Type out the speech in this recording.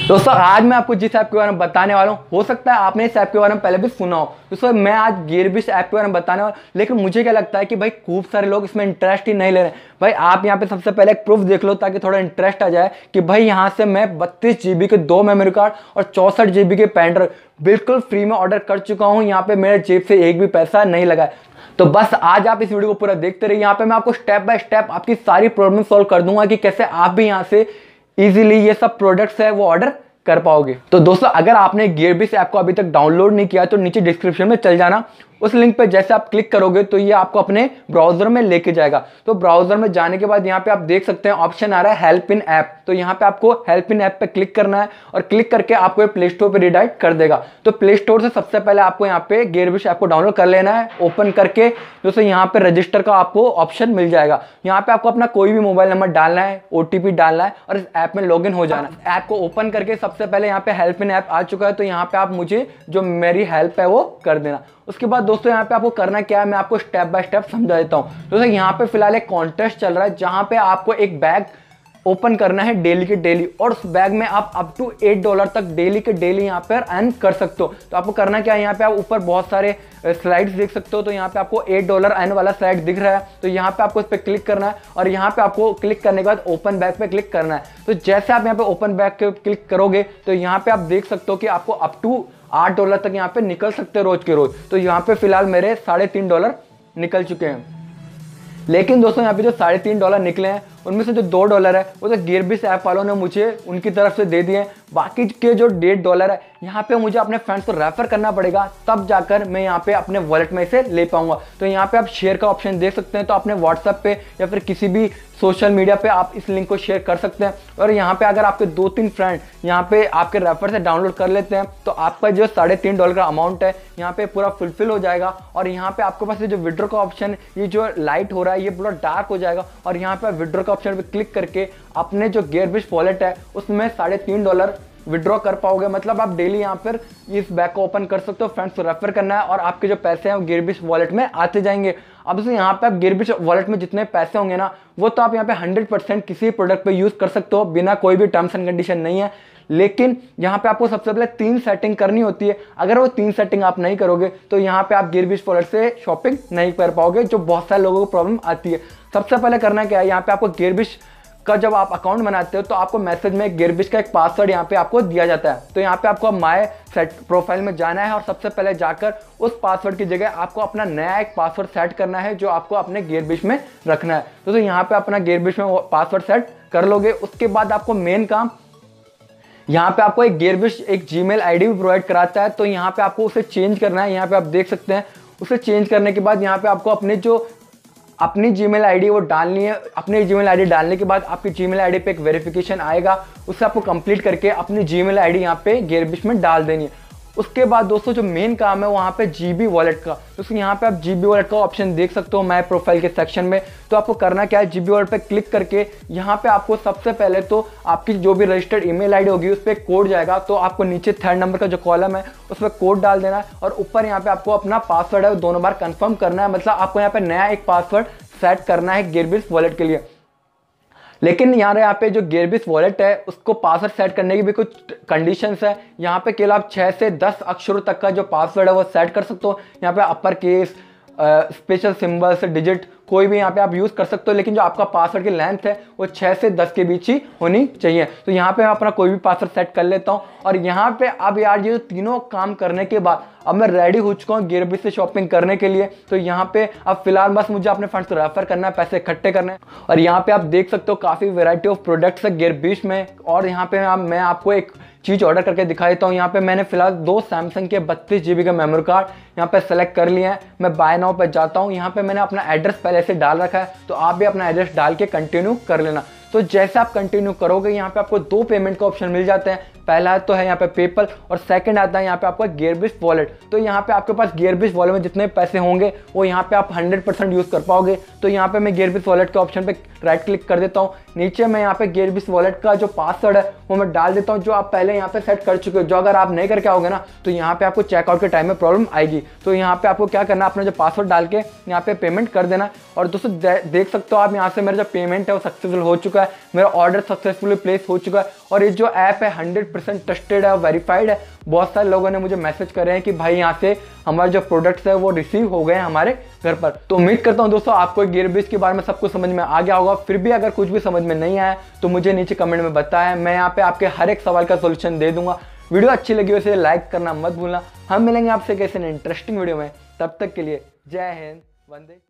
दोस्तों आज मैं आपको जिस ऐप के बारे में बताने वाला हूँ, हो सकता है आपने इस ऐप के बारे में पहले भी सुना हो। दोस्तों मैं आज गेयरबिश ऐप के बारे में बताने वाला हूँ, लेकिन मुझे क्या लगता है कि भाई खूब सारे लोग इसमें इंटरेस्ट ही नहीं ले रहे हैं। भाई आप यहाँ पे सबसे पहले एक प्रूफ देख लो ताकि थोड़ा इंटरेस्ट आ जाए कि भाई यहाँ से मैं 32 GB के 2 मेमोरी कार्ड और 64 GB के पेन ड्राइव बिल्कुल फ्री में ऑर्डर कर चुका हूँ। यहाँ पे मेरे जेब से एक भी पैसा नहीं लगा है। तो बस आज आप इस वीडियो को पूरा देखते रहिए। यहाँ पे मैं आपको स्टेप बाय स्टेप आपकी सारी प्रॉब्लम सॉल्व कर दूंगा कि कैसे आप भी यहाँ से इजीली ये सब प्रोडक्ट्स है वो ऑर्डर कर पाओगे। तो दोस्तों अगर आपने गेयरबिश ऐप को अभी तक डाउनलोड नहीं किया तो नीचे डिस्क्रिप्शन में चल जाना, उस लिंक पे जैसे आप क्लिक करोगे तो ये आपको अपने ब्राउजर में लेके जाएगा। तो ब्राउजर में जाने के बाद यहाँ पे आप देख सकते हैं ऑप्शन आ रहा है हेल्प इन ऐप। तो यहाँ पे आपको हेल्प इन ऐप पे क्लिक करना है और क्लिक करके आपको ये प्ले स्टोर पे रिडायरेक्ट कर देगा। तो प्ले स्टोर से सबसे पहले आपको यहाँ पे गेयरबिश ऐप को डाउनलोड कर लेना है। ओपन करके दोस्तों यहाँ पे रजिस्टर का आपको ऑप्शन मिल जाएगा। यहाँ पे आपको अपना कोई भी मोबाइल नंबर डालना है, OTP डालना है और इस ऐप में लॉग इन हो जाना है। ऐप को ओपन करके सबसे पहले यहाँ पे हेल्प इन ऐप आ चुका है, तो यहाँ पे आप मुझे जो मेरी हेल्प है वो कर देना। उसके बाद दोस्तों यहाँ पे आपको करना क्या है मैं आपको स्टेप बाय स्टेप समझा देता हूँ। दोस्तों यहाँ पे फिलहाल एक कॉन्टेस्ट चल रहा है जहाँ पे आपको एक बैग ओपन करना है डेली के डेली, और उस बैग में आप अप टू $8 तक डेली के डेली यहाँ पर अर्न कर सकते हो। तो आपको करना क्या है, यहाँ पे आप ऊपर बहुत सारे स्लाइड्स देख सकते हो। तो यहाँ पे आपको $8 अर्न वाला स्लाइड दिख रहा है, तो यहाँ पे आपको इस पर क्लिक करना है और यहाँ पे आपको क्लिक करने के बाद ओपन बैग पे क्लिक करना है। तो जैसे आप यहाँ पे ओपन बैग पे क्लिक करोगे तो यहाँ पे आप देख सकते हो कि आपको अप टू $8 तक यहाँ पे निकल सकते हैं रोज के रोज। तो यहाँ पे फिलहाल मेरे $3.5 निकल चुके हैं। लेकिन दोस्तों यहाँ पे जो $3.5 निकले हैं उनमें से जो $2 है वो तो गेयरबिश ऐप वालों ने मुझे उनकी तरफ से दे दिए हैं। बाकी के जो $1.5 है यहाँ पे मुझे अपने फ्रेंड्स को रेफर करना पड़ेगा, तब जाकर मैं यहाँ पे अपने वॉलेट में इसे ले पाऊंगा। तो यहाँ पे आप शेयर का ऑप्शन देख सकते हैं, तो अपने व्हाट्सएप पे या फिर किसी भी सोशल मीडिया पे आप इस लिंक को शेयर कर सकते हैं। और यहाँ पे अगर आपके 2-3 फ्रेंड यहाँ पे आपके रेफर से डाउनलोड कर लेते हैं तो आपका जो $3.5 का अमाउंट है यहाँ पे पूरा फुलफिल हो जाएगा। और यहाँ पे आपके पास ये जो विड्रॉ का ऑप्शन, ये जो लाइट हो रहा है ये पूरा डार्क हो जाएगा। और यहाँ पे विड्रॉ का ऑप्शन पे क्लिक करके अपने जो गेयरबिश वॉलेट है उसमें $3.5 विड्रॉ कर पाओगे। मतलब आप डेली यहाँ पर इस बैग को ओपन कर सकते हो, फ्रेंड्स को रेफर करना है और आपके जो पैसे हैं वो गेयरबिश वॉलेट में आते जाएंगे। अब दोस्तों यहाँ पे आप गेयरबिश वॉलेट में जितने पैसे होंगे ना वो तो आप यहाँ पे 100% किसी प्रोडक्ट पे यूज कर सकते हो, बिना कोई भी टर्म्स एंड कंडीशन नहीं है। लेकिन यहाँ पे आपको सबसे पहले 3 सेटिंग करनी होती है। अगर वो 3 सेटिंग आप नहीं करोगे तो यहाँ पे आप गेयरबिश वॉलेट से शॉपिंग नहीं कर पाओगे, जो बहुत सारे लोगों को प्रॉब्लम आती है। सबसे पहले करना क्या है, यहाँ पे आपको गेयरबिश का जब आप अकाउंट बनाते हो तो आपको मैसेज में गेयरबिश का एक पासवर्ड यहाँ पे आपको दिया जाता है। तो यहाँ पे आपको माय सेट प्रोफाइल में जाना है और सबसे पहले जाकर उस पासवर्ड की जगह आपको अपना नया एक पासवर्ड सेट करना है जो आपको अपने गेयरबिश में रखना है। तो यहाँ पे अपना गेयरबिश में पासवर्ड सेट कर लोगे। उसके बाद आपको मेन काम, यहाँ पे आपको एक गेयरबिश एक जीमेल आईडी भी प्रोवाइड कराता है, तो यहाँ पे आपको उसे चेंज करना है। यहाँ पे आप देख सकते हैं उसे चेंज करने के बाद यहाँ पे आपको अपनी जीमेल आईडी वो डालनी है। अपनी जीमेल आईडी डालने के बाद आपकी जीमेल आईडी पे एक वेरिफिकेशन आएगा, उससे आपको कंप्लीट करके अपनी जीमेल आईडी यहाँ पे गेयरबिश में डाल देनी है। उसके बाद दोस्तों जो मेन काम है वहाँ पे GB वॉलेट का, तो यहाँ पे आप GB वॉलेट का ऑप्शन देख सकते हो माय प्रोफाइल के सेक्शन में। तो आपको करना क्या है, GB वॉलेट पे क्लिक करके यहाँ पे आपको सबसे पहले तो आपकी जो भी रजिस्टर्ड ईमेल आईडी होगी उस पर कोड जाएगा। तो आपको नीचे 3rd नंबर का जो कॉलम है उस पर कोड डाल देना है और ऊपर यहाँ पे आपको अपना पासवर्ड है वो 2 बार कंफर्म करना है। मतलब आपको यहाँ पे नया एक पासवर्ड सेट करना है गेयरबिश वॉलेट के लिए। लेकिन यहाँ पे जो गेयरबिश वॉलेट है उसको पासवर्ड सेट करने की भी कुछ कंडीशंस है। यहाँ पे केवल आप 6 से 10 अक्षरों तक का जो पासवर्ड है वो सेट कर सकते हो। यहाँ पे upper case, special symbols, digit कोई भी यहाँ पे आप यूज़ कर सकते हो, लेकिन जो आपका पासवर्ड की लेंथ है वो 6 से 10 के बीच ही होनी चाहिए। तो यहाँ पे मैं अपना कोई भी पासवर्ड सेट कर लेता हूँ। और यहाँ पे अब यार ये तीनों काम करने के बाद अब मैं रेडी हो चुका हूँ गेयरबिश से शॉपिंग करने के लिए। तो यहाँ पे अब फिलहाल बस मुझे अपने फ्रेंड्स को रेफर करना है, पैसे इकट्ठे करने हैं। और यहाँ पे आप देख सकते हो काफ़ी वेराइटी ऑफ प्रोडक्ट्स है गेयरबिश में। और यहाँ पे मैं आपको एक चीज़ ऑर्डर करके दिखा देता हूँ। यहाँ पे मैंने फिलहाल 2 सैमसंग के 32 GB का मेमोरी कार्ड यहाँ पे सेलेक्ट कर लिए हैं। मैं बाय नाउ पे जाता हूँ। यहाँ पे मैंने अपना एड्रेस पहले से डाल रखा है, तो आप भी अपना एड्रेस डाल के कंटिन्यू कर लेना। तो जैसे आप कंटिन्यू करोगे यहाँ पे आपको 2 पेमेंट का ऑप्शन मिल जाते हैं। पहला तो है यहाँ पे पेपल और सेकंड आता है यहाँ पे आपका गेयरबिश वॉलेट। तो यहाँ पे आपके पास गेयरबिश वॉलेट में जितने पैसे होंगे वो यहाँ पे आप 100% यूज़ कर पाओगे। तो यहाँ पे मैं गेयरबिश वॉलेट के ऑप्शन पे राइट क्लिक कर देता हूँ। नीचे मैं यहाँ पे गेयरबिश वॉलेट का जो पासवर्ड है वो मैं डाल देता हूँ, जो आप पहले यहाँ पे सेट कर चुके हो। जो अगर आप नहीं करके आओगे ना तो यहाँ पे आपको चेकआउट के टाइम में प्रॉब्लम आएगी। तो यहाँ पे आपको क्या करना है, अपना जो पासवर्ड डाल के यहाँ पे पेमेंट कर देना। और दोस्तों देख सकते हो आप यहाँ से मेरा जो पेमेंट है वो सक्सेसफुल हो चुका चुका है, मेरा ऑर्डर सक्सेसफुली प्लेस हो चुका है। और ये जो ऐप है 100% ट्रस्टेड है, वेरीफाइड है। बहुत सारे लोगों ने मुझे मैसेज करे हैं कि भाई यहाँ से हमारे जो प्रोडक्ट्स है वो रिसीव हो गए हैं हमारे घर पर। तो उम्मीद करता हूँ दोस्तों आपको गियरबिस के बारे में सब कुछ समझ में आ गया होगा। फिर भी अगर कुछ भी समझ में नहीं आया तो मुझे नीचे कमेंट में बताएं, मैं यहाँ पे आपके हर एक सवाल का सोल्यूशन दे दूंगा। वीडियो अच्छी लगी हो इसे लाइक करना मत भूलना। हम मिलेंगे आपसे कैसे इंटरेस्टिंग वीडियो में, तब तक के लिए जय हिंद, वंदे।